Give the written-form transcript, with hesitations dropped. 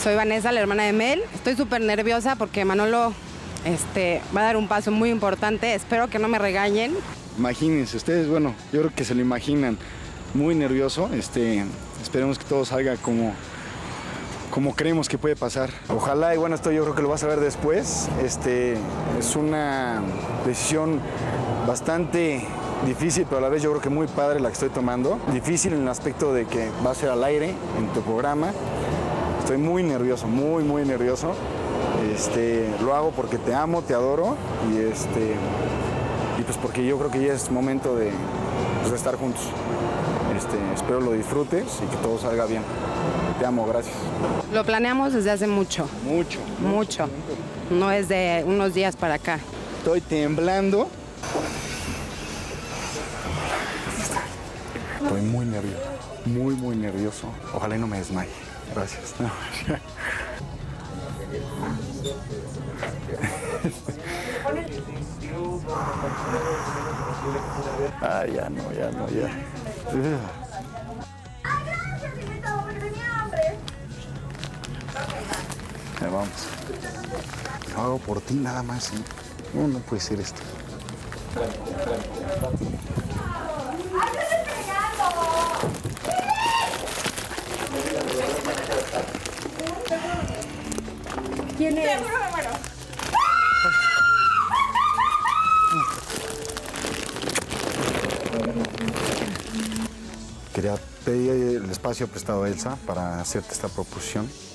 Soy Vanessa, la hermana de Mel. Estoy súper nerviosa porque Manolo va a dar un paso muy importante. Espero que no me regañen. Imagínense ustedes, bueno, yo creo que se lo imaginan, muy nervioso. Esperemos que todo salga como creemos que puede pasar. Ojalá, y bueno, esto yo creo que lo vas a ver después. Es una decisión bastante difícil, pero a la vez yo creo que muy padre la que estoy tomando. Difícil en el aspecto de que va a ser al aire en tu programa. Estoy muy nervioso, muy nervioso. Lo hago porque te amo, te adoro y pues porque yo creo que ya es momento de estar juntos. Espero lo disfrutes y que todo salga bien. Te amo, gracias. Lo planeamos desde hace mucho. Mucho. No es de unos días para acá. Estoy temblando. Estoy muy nervioso, muy nervioso. Ojalá y no me desmaye. Gracias. Ah, ya no. Ya vamos. Lo hago por ti nada más, ¿eh? No puede ser esto. ¿Quién es? Quería pedir el espacio prestado a Elsa para hacerte esta proposición.